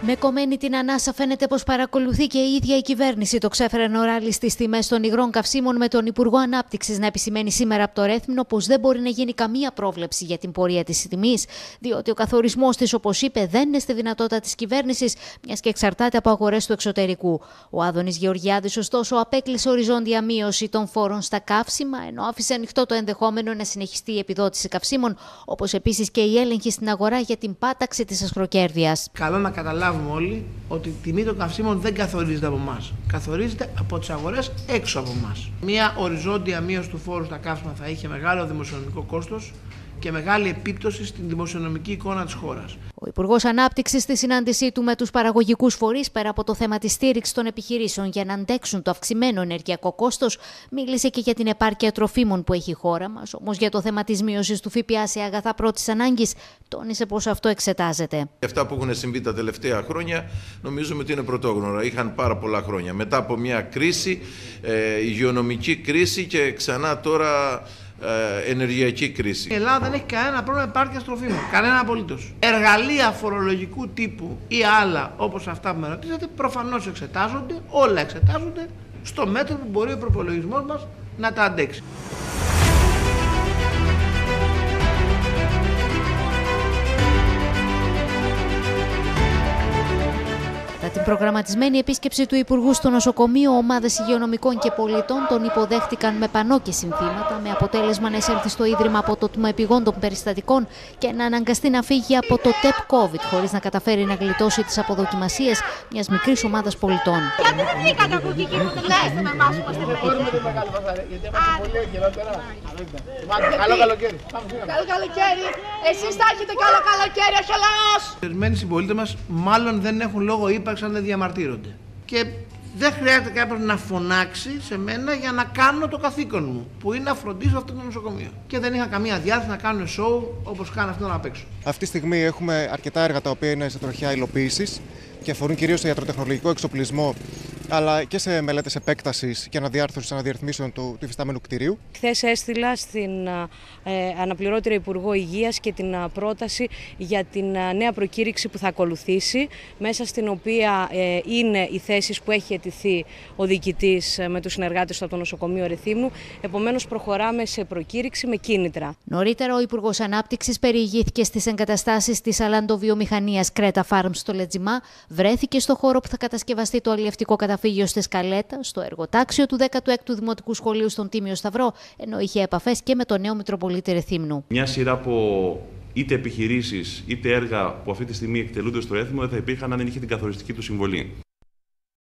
Με κομμένη την ανάσα φαίνεται πως παρακολουθεί και η ίδια η κυβέρνηση το ξέφερεν οράλι στις τιμές των υγρών καυσίμων, με τον Υπουργό Ανάπτυξης να επισημαίνει σήμερα από το Ρέθμνο πως δεν μπορεί να γίνει καμία πρόβλεψη για την πορεία της τιμής, διότι ο καθορισμός της, όπως είπε, δεν είναι στη δυνατότητα της κυβέρνησης, μιας και εξαρτάται από αγορές του εξωτερικού. Ο Άδωνης Γεωργιάδης, ωστόσο, απέκλεισε οριζόντια μείωση των φόρων στα καύσιμα, ενώ άφησε ανοιχτό το ενδεχόμενο να συνεχιστεί η επιδότηση καυσίμων, όπως επίσης και η έλεγχη στην αγορά για την πάταξη της ασχροκέρδειας. Καλό να καταλάβουμε όλοι ότι η τιμή των καυσίμων δεν καθορίζεται από εμάς. Καθορίζεται από τις αγορές έξω από εμάς. Μία οριζόντια μείωση του φόρου στα καύσιμα θα είχε μεγάλο δημοσιονομικό κόστος και μεγάλη επίπτωση στην δημοσιονομική εικόνα της χώρας. Ο Υπουργός Ανάπτυξης, στη συνάντησή του με τους παραγωγικούς φορείς, πέρα από το θέμα της στήριξης των επιχειρήσεων για να αντέξουν το αυξημένο ενεργειακό κόστος, μίλησε και για την επάρκεια τροφίμων που έχει η χώρα μας. Όμως για το θέμα της μείωσης του ΦΠΑ σε αγαθά πρώτης ανάγκης, τόνισε πως αυτό εξετάζεται. Αυτά που έχουν συμβεί τα τελευταία χρόνια νομίζουμε ότι είναι πρωτόγνωρα. Είχαν πάρα πολλά χρόνια. Μετά από μια κρίση, υγειονομική κρίση και ξανά τώρα ενεργειακή κρίση. Η Ελλάδα δεν έχει κανένα πρόβλημα επάρκειας τροφίμων. Κανένα απολύτως. Εργαλεία φορολογικού τύπου ή άλλα όπως αυτά που με ρωτήσατε προφανώς εξετάζονται, όλα εξετάζονται στο μέτρο που μπορεί ο προπολογισμός μας να τα αντέξει. Την προγραμματισμένη επίσκεψη του Υπουργού στο νοσοκομείο, ομάδες υγειονομικών και πολιτών τον υποδέχτηκαν με πανό και συνθήματα, με αποτέλεσμα να εισέλθει στο Ίδρυμα από το Τμήμα Επιγόντων Περιστατικών και να αναγκαστεί να φύγει από το ΤΕΠ COVID, χωρίς να καταφέρει να γλιτώσει τις αποδοκιμασίες μιας μικρής ομάδας πολιτών. Γιατί δεν βγήκατε από εκεί και δεν λέστε με εμάς που είμαστε Καλό καλοκαίρι. Καλό καλοκαίρι. Εσείς θα έχετε καλό καλοκαίρι, όχι ο λαός. Ορισμένοι συμπολίτες μας μάλλον δεν έχουν λόγο ύπαρξη αν δεν διαμαρτύρονται. Και δεν χρειάζεται κάποιος να φωνάξει σε μένα για να κάνω το καθήκον μου, που είναι να φροντίσω αυτό το νοσοκομείο. Και δεν είχα καμία διάθεση να κάνουν σοου όπως κάνουν αυτό να παίξουν. Αυτή τη στιγμή έχουμε αρκετά έργα τα οποία είναι σε τροχιά υλοποίησης και αφορούν κυρίως στο ιατροτεχνολογικό εξοπλισμό, αλλά και σε μελέτες επέκτασης και αναδιάρθρωσης αναδιαρθμίσεων του υφιστάμενου κτηρίου. Χθες έστειλα στην αναπληρώτρια Υπουργό Υγείας και την πρόταση για την νέα προκήρυξη που θα ακολουθήσει, μέσα στην οποία είναι οι θέσεις που έχει αιτηθεί ο διοικητής με τους συνεργάτες του από το νοσοκομείο Ρεθύμνου. Επομένως, προχωράμε σε προκήρυξη με κίνητρα. Νωρίτερα, ο Υπουργός Ανάπτυξης περιηγήθηκε στις εγκαταστάσεις της αλαντοβιομηχανίας Κρέτα Farm στο Λετζιμά, βρέθηκε στο χώρο που θα κατασκευαστεί το αλλιευτικό καταφύγιο στη Σκαλέτα, στο εργοτάξιο του 16ου Δημοτικού Σχολείου στον Τίμιο Σταυρό, ενώ είχε επαφές και με τον νέο Μητροπολίτη Ρεθύμνου. Μια σειρά από είτε επιχειρήσεις είτε έργα που αυτή τη στιγμή εκτελούνται στο Ρέθμνο δεν θα υπήρχαν αν δεν είχε την καθοριστική του συμβολή.